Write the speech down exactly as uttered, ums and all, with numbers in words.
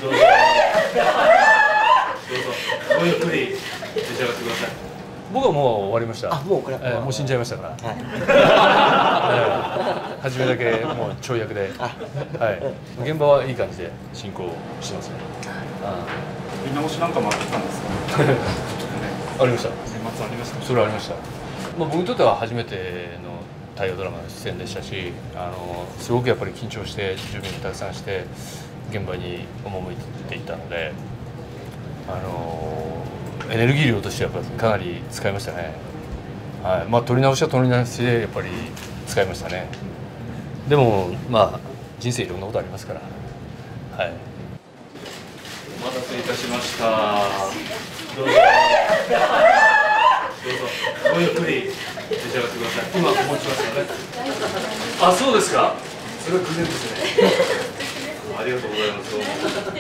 どうぞ。どうぞ。ごゆっくり召し上がってください。僕はもう終わりました。 あ、もうこれ、 えー、もう死んじゃいましたから。はい。えー、初めだけもう跳躍で、はい。現場はいい感じで進行してますね。あ見直しなんかもあったんですか。 ありました。 年末ありました。 それはありました。まあ僕にとっては初めての大河ドラマの出演でしたし、あのすごくやっぱり緊張して準備もたくさんして現場に赴いていたので、あのエネルギー量としてはやっぱりかなり使いましたね。はい。まあ撮り直しは撮り直しでやっぱり使いましたね。でもまあ人生いろんなことありますから。はい。お待たせいたしました。どうぞ。どうぞ。ごゆっくり召し上がってください。今お持ちますよね。あ、そうですか。それは偶然ですね。ありがとうございます。